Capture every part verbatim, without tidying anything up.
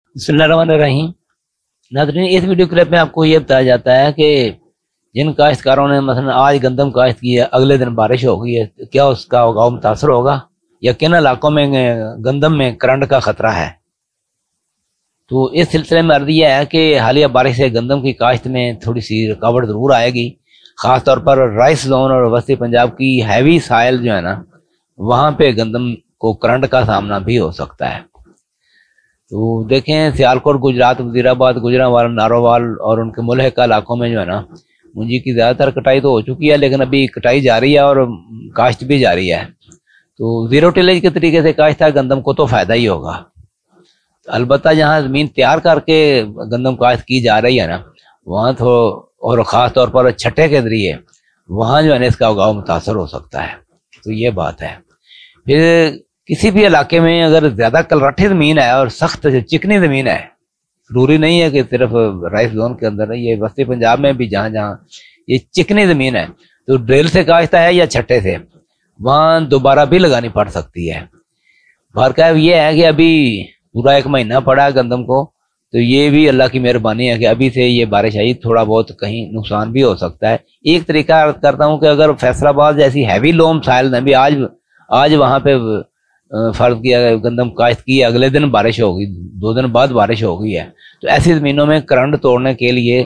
बिस्मिल्लाहिर्रहमानिर्रहीम। नाज़रीन, इस वीडियो क्लिप में आपको ये बताया जाता है कि जिन काश्तकारों ने मसलन आज गंदम काश्त की है, अगले दिन बारिश हो गई है, तो क्या उसका उगाव मुतासर होगा या किन इलाकों में गंदम में करंट का खतरा है। तो इस सिलसिले में अर्ज यह है कि हालिया बारिश से गंदम की काश्त में थोड़ी सी रुकावट ज़रूर आएगी। ख़ास तौर पर राइस जोन और वस्ती पंजाब की हैवी साइल जो है ना, वहाँ पे गंदम को करंट का सामना भी हो सकता है। तो देखें, सियालकोट, गुजरात, वजीराबाद, गुजरांवाला, नारोवाल और उनके मुल्हिका इलाकों में जो है ना, मुंजी की ज़्यादातर कटाई तो हो चुकी है, लेकिन अभी कटाई जारी है और काश्त भी जारी है। तो ज़ीरो टिलेज के तरीके से काश्त है गंदम को तो फ़ायदा ही होगा। तो अलबत्ता जहाँ ज़मीन तैयार करके गंदम काश्त की जा रही है ना, वहाँ तो और ख़ास तौर पर छठे के ज़रिए वहाँ जो है ना इसका उगाव मुतासर हो सकता है। तो ये बात है। फिर किसी भी इलाके में अगर ज़्यादा कलरठी ज़मीन है और सख्त चिकनी ज़मीन है, ज़रूरी नहीं है कि सिर्फ राइस जोन के अंदर है, ये वस्ती पंजाब में भी जहाँ जहाँ ये चिकनी ज़मीन है, तो ड्रिल से काश्ता है या छट्टे से, वहाँ दोबारा भी लगानी पड़ सकती है। बहरकैफ ये है कि अभी पूरा एक महीना पड़ा है गंदम को, तो ये भी अल्लाह की मेहरबानी है कि अभी से ये बारिश आई, थोड़ा बहुत कहीं नुकसान भी हो सकता है। एक तरीका अर्ज करता हूँ कि अगर फैसलाबाद जैसी हैवी लोम साइल ने भी आज आज वहाँ पे फर्ज किया गंदम काश्त की, अगले दिन बारिश हो गई, दो दिन बाद बारिश हो गई है, तो ऐसी ज़मीनों में करंट तोड़ने के लिए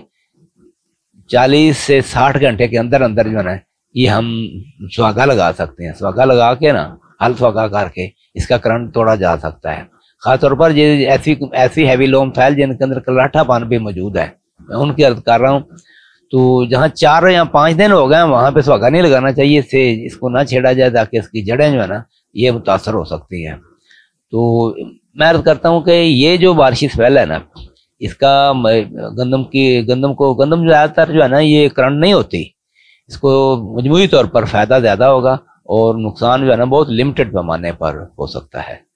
चालीस से साठ घंटे के अंदर अंदर जो है ना ये हम सुहागा लगा सकते हैं। सुहागा लगा के ना हल सुहागा करके इसका करंट तोड़ा जा सकता है। खासतौर पर ये ऐसी ऐसी हैवी लोम फैल जिनके अंदर कलाठापन भी मौजूद है, मैं उनकी अर्ज कर रहा हूँ। तो जहाँ चार या पाँच दिन हो गए वहाँ पे सुहागा नहीं लगाना चाहिए, इससे इसको ना छेड़ा जाए ताकि इसकी जड़ें जो है ना ये मुतासर हो सकती हैं। तो मैं अर्ज करता हूँ कि ये जो बारिशी स्पेल है ना, इसका गंदम की गंदम को गंदम ज़्यादातर जो है ना ये करंट नहीं होती, इसको मजमूई तौर पर फ़ायदा ज़्यादा होगा और नुकसान जो है ना बहुत लिमिटेड पैमाने पर हो सकता है।